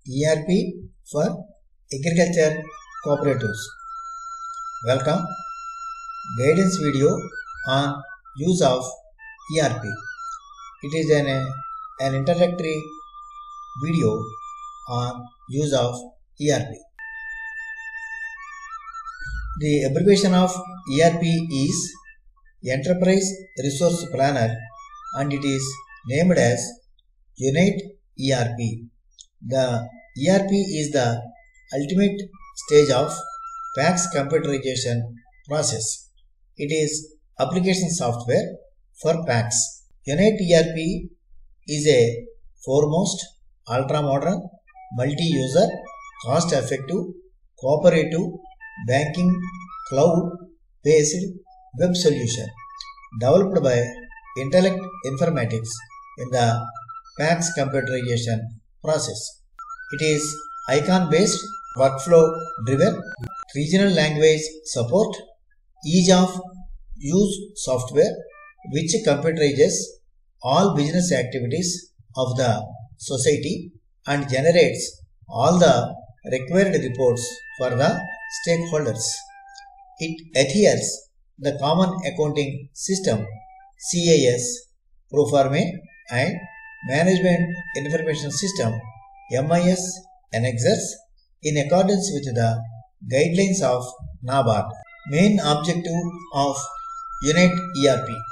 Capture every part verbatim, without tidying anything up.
E R P for agriculture cooperatives. Welcome. Guidance video on use of E R P. It is an, an introductory video on use of E R P. The abbreviation of E R P is Enterprise Resource Planner and it is named as Unite E R P. The E R P is the ultimate stage of PACS computerization process. It is application software for PACS. Unite E R P is a foremost, ultra-modern, multi-user, cost-effective, cooperative, banking, cloud-based web solution developed by Intellect Informatics in the PACS computerization process. It is icon-based, workflow-driven, regional language support, ease of use software which computerizes all business activities of the society and generates all the required reports for the stakeholders. It adheres the Common Accounting System C A S, Proforma and Management Information System M I S annexes in accordance with the guidelines of NABARD. Main objective of Unite E R P: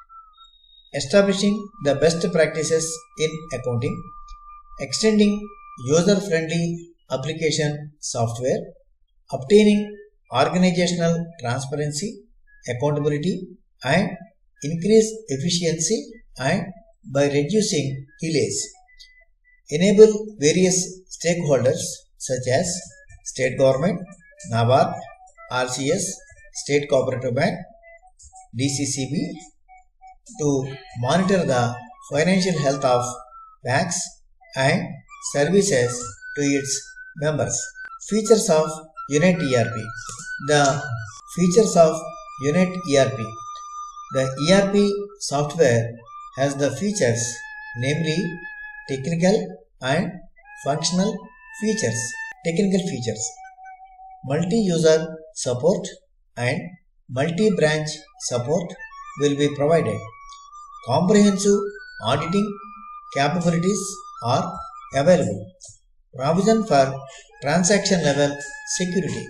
establishing the best practices in accounting, extending user-friendly application software, obtaining organizational transparency, accountability and increase efficiency and by reducing delays, enable various stakeholders such as state government, NABARD, R C S, State Cooperative Bank, D C C B to monitor the financial health of PACS and services to its members. Features of Unite E R P. The features of Unite E R P. The E R P software has the features namely technical and functional features. Technical features: multi-user support and multi-branch support will be provided. Comprehensive auditing capabilities are available. Provision for transaction level security.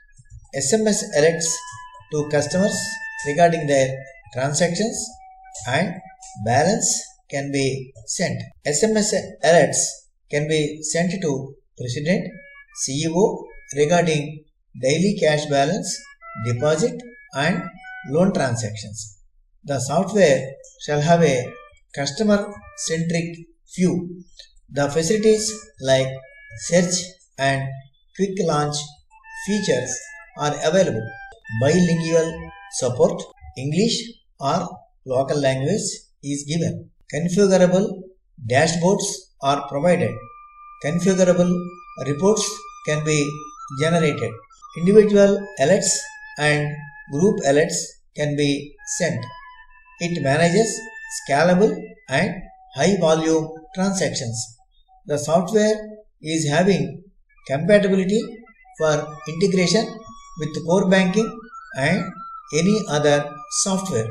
S M S alerts to customers regarding their transactions and balance can be sent. S M S alerts can be sent to President, C E O regarding daily cash balance, deposit and loan transactions. The software shall have a customer-centric view. The facilities like search and quick launch features are available. Bilingual support, English or local language is given. Configurable dashboards are provided. Configurable reports can be generated. Individual alerts and group alerts can be sent. It manages scalable and high volume transactions. The software is having compatibility for integration with core banking and any other software.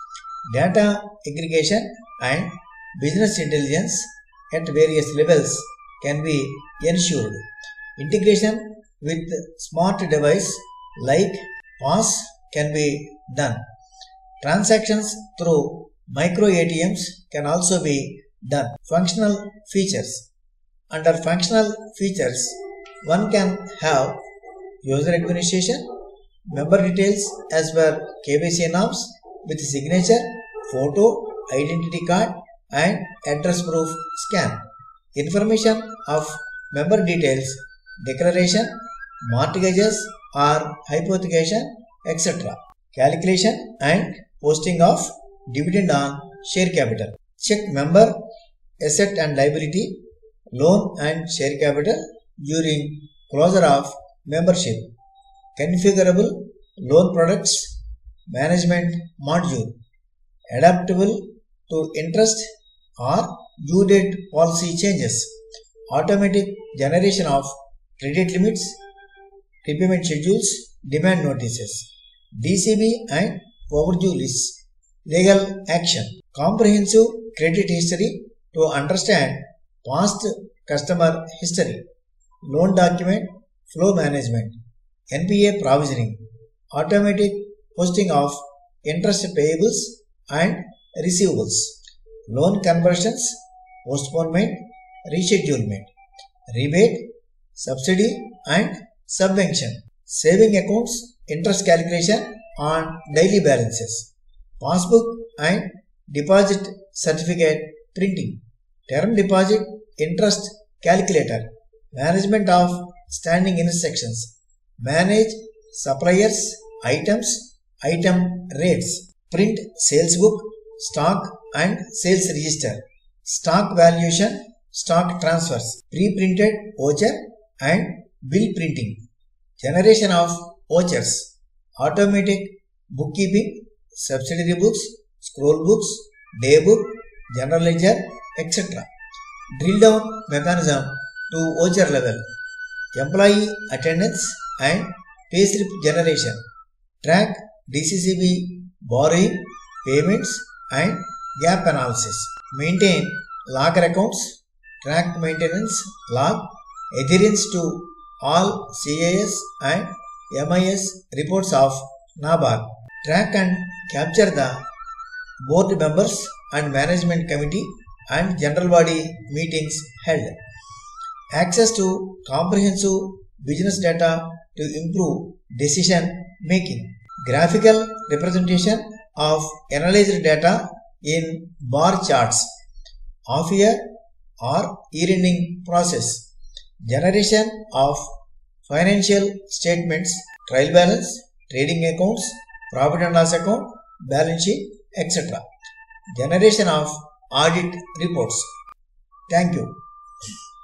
Data aggregation and business intelligence at various levels can be ensured. Integration with smart device like P O S can be done. Transactions through micro A T Ms can also be done. Functional features. Under functional features, one can have user administration, member details as per K Y C norms with signature, photo, identity card and address proof scan. Information of member details, declaration, mortgages or hypothecation, et cetera. Calculation and posting of dividend on share capital. Check member asset and liability, loan and share capital during closure of membership. Configurable loan products management module, adaptable to interest or due date policy changes. automatic generation of credit limits, repayment schedules, demand notices, D C B and overdue lists, legal action, comprehensive credit history to understand past customer history, loan document flow management, N P A provisioning, automatic posting of interest payables and receivables, loan conversions, postponement, reschedulement, rebate, subsidy and subvention, saving accounts, interest calculation on daily balances, passbook and deposit certificate printing, term deposit interest calculator, management of standing instructions, manage suppliers, items, item rates, print sales book, stock and sales register, stock valuation, stock transfers, pre-printed voucher and bill printing, generation of vouchers, automatic bookkeeping, subsidiary books, scroll books, day book, general ledger, et cetera. Drill down mechanism to voucher level, employee attendance and payslip generation, track D C C B borrowing, payments and gap analysis, maintain logger accounts, track maintenance log, adherence to all C A S and M I S reports of NABARD, track and capture the board members and management committee and general body meetings held, access to comprehensive business data to improve decision making, graphical representation of analyzed data in bar charts, half year or year-ending process, generation of financial statements, trial balance, trading accounts, profit and loss account, balance sheet, et cetera. Generation of audit reports. Thank you.